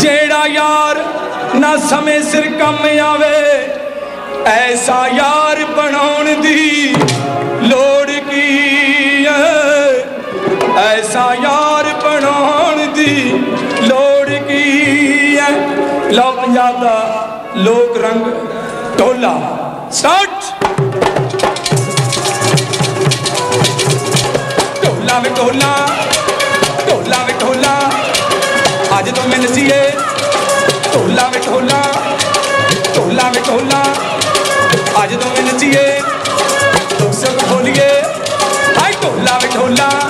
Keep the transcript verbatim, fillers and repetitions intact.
जेड़ा यार ना समय सिर कम आवे ऐसा यार बनाउण दी लोड़ की है, ऐसा यार बनाउण दी लोड़ की है। लो पंजाब दा लोक रंग ढोला स्टार्ट। ढोला वे ढोला ढोला वे ढोला अज तो मैं नसीए। ढोला वे ढोला ढोला वे ढोला अज तो मैं नसीए। दुख सुख बोलिए हाय ढोला वे ढोला।